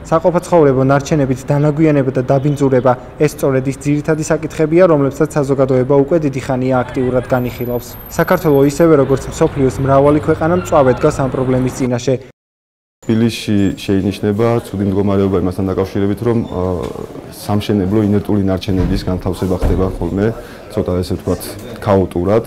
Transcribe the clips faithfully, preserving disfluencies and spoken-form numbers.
საყოფაცხოვრებო ნარჩენებით დანაგვიანება და დაბინძურება ეს სწორედ ის ძირითადი საკითხებია, რომლებსაც საზოგადოება უკვე დიდი ხანია აქტიურად განიხილავს. საქართველოს ისევე როგორც მსოფლიოს მრავალი ქვეყანა მწვავედ დგას ამ პრობლემის წინაშე. თბილისში შეინიშნება ცუდი მდგომარეობა იმასთან დაკავშირებით, რომ სამშენებლო ინერტული ნარჩენების განთავსება ხდება ხოლმე, ცოტა ესე ვთქვათ, ქაოტურად.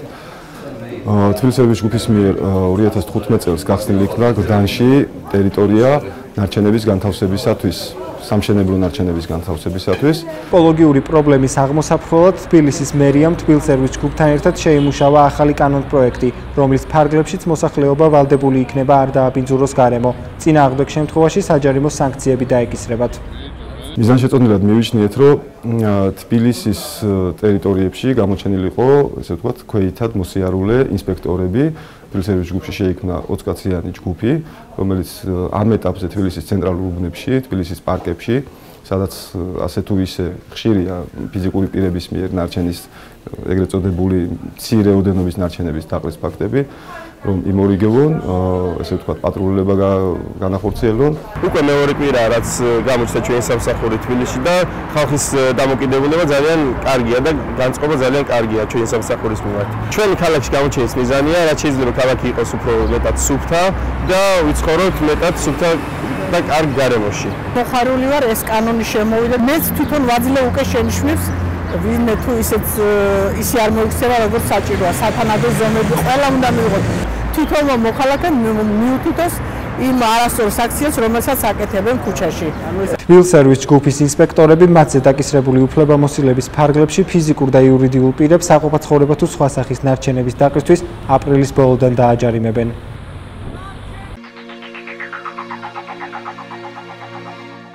თბილისის ეროვნული ჯგუფის მიერ ორი ათას თხუთმეტ წელს გახსნილი იქნა გდანში ტერიტორია ნარჩენების განთავსებისათვის, სამშენებლო ნარჩენების განთავსებისათვის. ეკოლოგიური პრობლემის აღმოსაფხვრელად თბილისის მერიამ თბილისის ეროვნულ ჯგუფთან ერთად შეიმუშავა ახალი კანონპროექტი, რომლის ფარგლებშიც მოსახლეობა ვალდებული იქნება არ დააბინძუროს გარემო. წინააღმდეგ შემთხვევაში საჯარიმო სანქციები დაეკისრებათ. მიზანშეწონილად მივიჩნიეთ, რომ თბილისის ტერიტორიებში გამოჩენილი იყო, ესე ვთქვათ, ქვეითად მოსიარულე ინსპექტორები. თბილისის ეროვნულ ჯგუფში შეიქმნა ოცკაციანი ჯგუფი, რომელიც ამ ეტაპზე თბილისის ცენტრალურ უბნებში, თბილისის პარკებში, სადაც ასე თუ ისე ხშირია ფიზიკური პირების მიერ ნარჩენის ეგრეთ წოდებული მცირე ოდენობის ნარჩენების დაყრის ფაქტები, რომ იმორიგებონ, ესე ვთქვათ, პატრულება განახორციელონ. უკვე მეორე კვირაა, რაც გამოჩნდა ჩვენი სამსახური თბილისში და ხალხის დამოკიდებულება ძალიან კარგია და განწყობა ძალიან კარგია ჩვენი სამსახურის მიმართ. ჩვენი ქალაქში გამოჩენის მიზანია, რაც შეიძლება ქალაქი იყოს უფრო მეტად სუფთა და ვიცხოვროთ მეტად სუფთა და კარგ გარემოში. მოხარული ვარ ეს კანონი შემოვიდა. მეც თვითონ ვაძლევ უკვე შენიშვნებს, ვინმე თუ ისეც ისე არ მოიქცევა, როგორც საჭიროა. სათანადო ზომები ყველა უნდა მიიღოთ. თვითონმა მოხალხემ მიუთითოს იმ არასწორ აქციას, რომელსაც აკეთებენ ქუჩაში. თბილისის ეროვნული ჯგუფის ინსპექტორები მათზე დაკისრებული უფლებამოსილების ფარგლებში ფიზიკურ და იურიდიულ პირებს საყოფაცხოვრებო თუ სხვა სახის ნარჩენების დაყრისთვის აპრილის ბოლოდან დააჯარიმებენ.